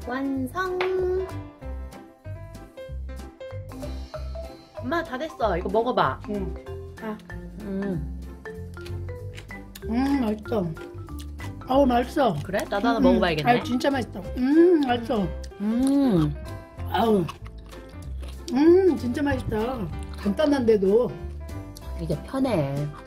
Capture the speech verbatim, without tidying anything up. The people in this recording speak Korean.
완성. 엄마 다 됐어. 이거 먹어봐. 응. 아. 음. 음, 맛있어. 아우, 맛있어. 그래? 나도 하나 음, 먹어봐야겠네. 아, 진짜 맛있어. 음, 맛있어. 음. 아우. 음, 진짜 맛있다. 간단한데도. 이게 편해.